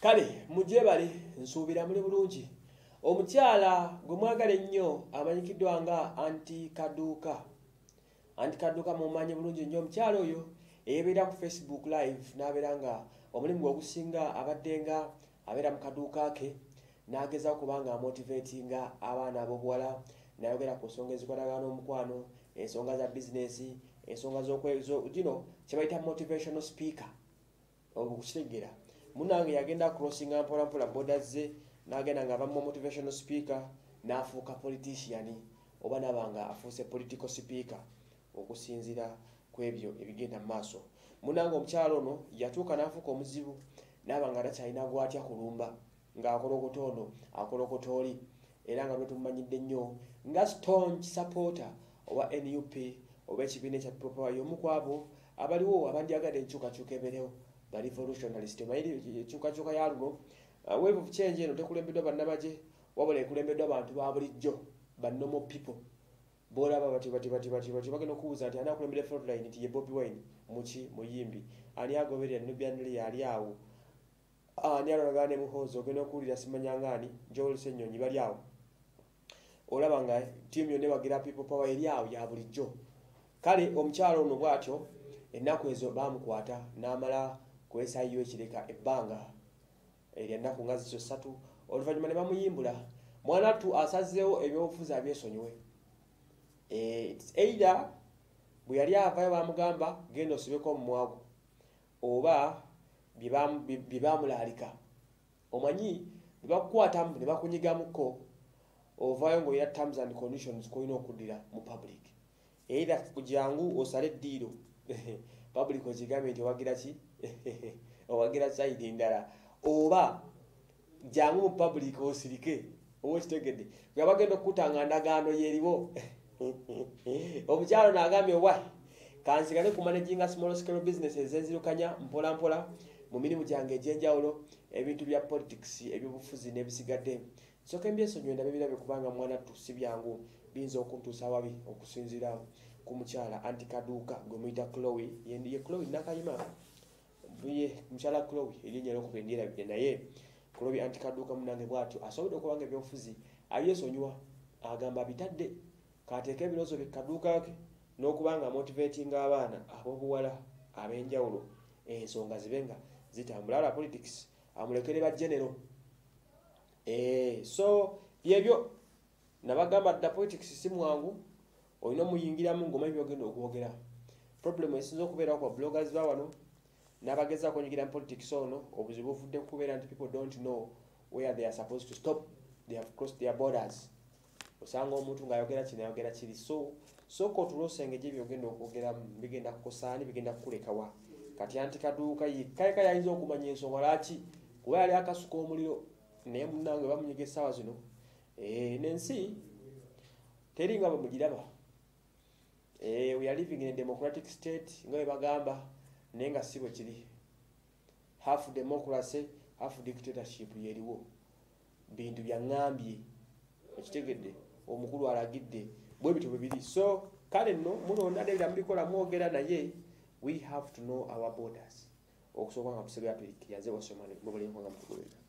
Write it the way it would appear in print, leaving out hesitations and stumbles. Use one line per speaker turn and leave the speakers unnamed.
Kale mujje bali nsuubira muli bulungi. Omukyala gwe mwagala ennyo amanyikiddwa nga Anti Kaduuka. Anti Kaduuka mumanyi bulungi nnyo omukyala oyo eyebeera ku Facebook live n'abeera nga omulimu gwe ogusinga abadde nga abeera mu kaduuka ke n'agezaako kubanga amotivatinga abaana ab'obuwala n'ayogera ku nsonga ezikwatagana n'omukwano, ensonga za bizinesi, ensonga zino kye bayita motivational speaker. Okukitegeera munange yagenda crossinga mpola borders ze n'agenda nga ava mu motivational speaker n'afuuka politician oba nabanga afuuse political speaker okusinzira ku ebyo ebigenda mu maaso. Munange omukyalo ono yatuuka n'afuuka omuzibu n'abanga takyalina gwatya kulumba ng'akolokota ono akolokota oli era nga tumumanyiddde nnyo nga staunch supporter owa NUP oba ekibiina ekya People Power y'omu ku abo abaliwo abandyagadde enkyukakyuka ebeerewo ba revolutionalist. Mayiri enkyukakyuka ya luno wave of change eno tekulembeddwa bannabagye wabula ekulembeddwa abantu ba bulijjo ba normal people bolaba bati bagenda okubuuza nti ani akulembedde frontline nti ye Bobi Wine muki muyimbi ani agoberera Nubian Lee ali awo ani alagaane muhozo ogenda okuwulira simanyangaani Joel Ssenyonyi bali awo olaba nga tiimu yonna ewagira People Power eri awo ya bulijjo. Kale omukyalo ono bw'atyo ennaku ezo baamukwata n'amala kwesaayiyo ekireka ebbanga eryennaku nga zizo 3 oluvannyuma ne bamuyimbula mwanattu asazeewo ebyobufuzi abyesonyiwe. It's either bwe yali avayo bamugamba genda osibeko omumwago oba bye bamulaalika omanyi bwe bakukwatamu ne bakunyigamuko ovaayo ng'olina terms and conditions k'olina okuddira mu public. Either kujangu osale eddiiro public okigambe nti owagira ki owagira side ndala oba jangu mu public osirike oba kitegedde bwe bagenda okutanga ndagaano yeribo. Omukyalo n'agambye wa kansigale ku managing small scale businesses ezenzirukanya mpola mu mirimu gyange egy'enjawulo ebintu bya politics ebyobufuzi n'ebisigadde soka embyesonyiwe ndabibirabe kubanga mwana tusi byangu binza okuntuusa awabi okusinziira ku mukyala Anti Kaduuka gwe muyita Chloe ye Chloe Nakayima ye mukyala Chloe erinnya ly'okubendera naye Chloe Anti Kaduuka munange bw'atyo asobodde okubanga ebyobufuzi abyesonyiwa agamba bitadde kateeka ebirozo bye Kaduuka ke n'okubanga motivating abaana ab'obuwala ab'enjawulo ensonga zibenga zitambula ala politics amulekere ba general. So byebyo nabagamba dda politics si mwangu olina omuyingiramu ng'omanyi byogenda okwogera. Problem esinza okubeerawo kwa bloggers ba wano n'abagezaako onyigira mu politics ono obuzibu buvudde kubeera nti people don't know where they are supposed to stop. They have crossed their borders. Osanga omuntu ng'ayogera kino ayogera kiri so ko tulosenge gye byogenda okwogera bigenda kukosaani bigenda kukulekawa. Kati Anti Kaduuka yekka yayinza okumanya ensonga lwaki kuba yali akasuka omuliro naye munnange bamunyiga essaawa zino n'ensi teri nga bwe mugiraba. We are living in a democratic state nga bwe bagamba naye nga si bwe kiri. Half democracy half dictatorship yeriwo bintu byaŋŋambye ekitegedde omukulu alagidde bwe bityo bwe biri. So kale nno mulonda nebira mubikola mwogera naye we have to know our borders okusooka nga kusebya pirikiriza wasomane mu bulingo nga mutugobera.